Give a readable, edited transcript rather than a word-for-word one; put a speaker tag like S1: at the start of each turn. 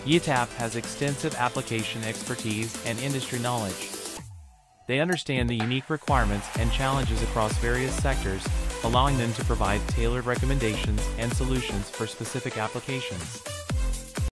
S1: YITAP has extensive application expertise and industry knowledge. They understand the unique requirements and challenges across various sectors, allowing them to provide tailored recommendations and solutions for specific applications.